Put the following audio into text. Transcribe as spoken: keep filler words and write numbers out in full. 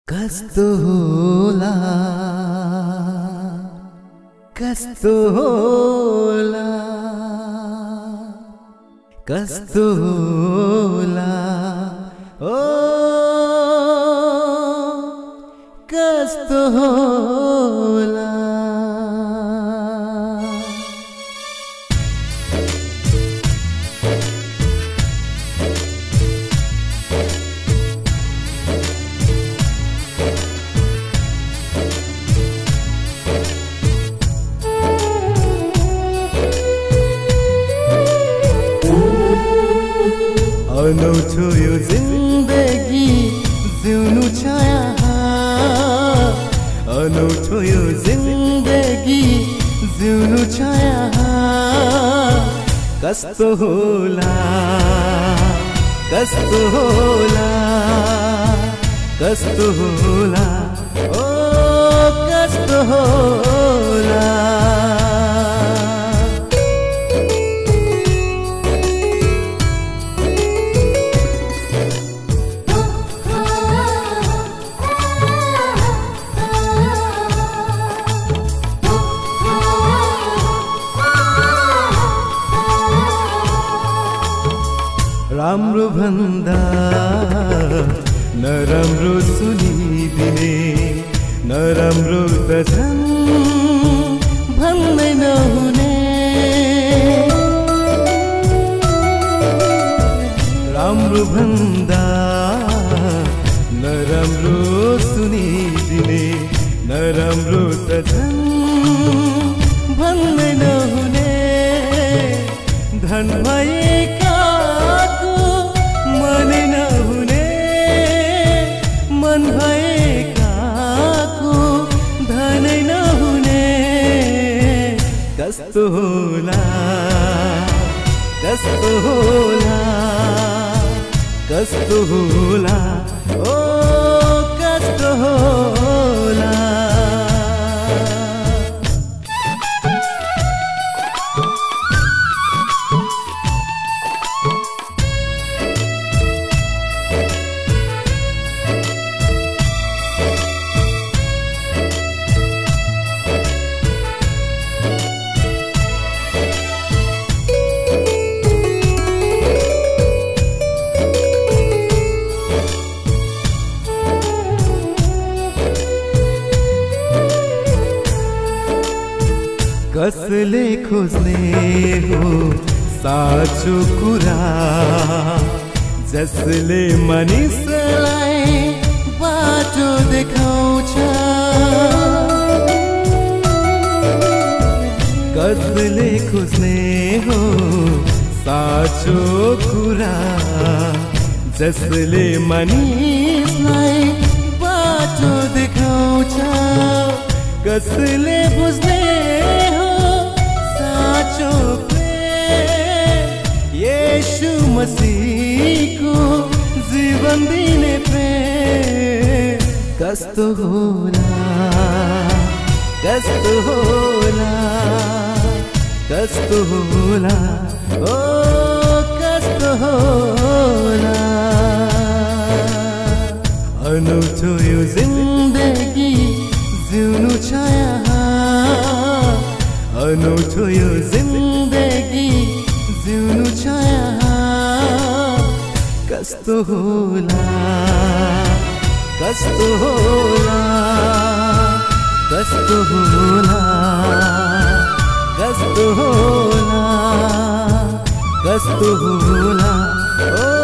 कस्तो होला कस्तो होला कस्तो होला ओ कस्तो होला। अनौठो यो जिन्दगी जिउनु छ यहाँ, अनौठो यो जिन्दगी जिउनु छ यहाँ। कस्तो होला कस्तो होला कस्तो होला ओ कस्तो होला। राम्रो भन्दा नराम्रो सुनिदिने, नराम्रो त झन् भन्दै नहुने। राम्रो भन्दा नराम्रो सुनिदिने, नराम्रो त झन् भन्दै नहुने। धन भएका मन नहुने, मन भएकाको धन नहुने। कस्तो होला कस्तो होला कस्तो होला ओ कस्तो होला। कसले खोज्ने हो साँचो कुरा, जसले मानिसलाई बाटो देखाउँछ। कसले खोज्ने हो साँचो कुरा, जसले मानिसलाई बाटो देखाउँछ। कसले बुझ्ने हो साँचो प्रेम, येशू मसीहको जीवन दिने प्रेम। कस्तो होला कस्तो होला कस्तो होला ओ कस्तो होला। अनौठो यो जिन्दगी जिउनु छ यहाँ, अनौठो यो जिन्दगी जिउनु छ यहाँ। कस्तो होला कस्तो होला कस्तो होला कस्तो होला कस्तो होला ओ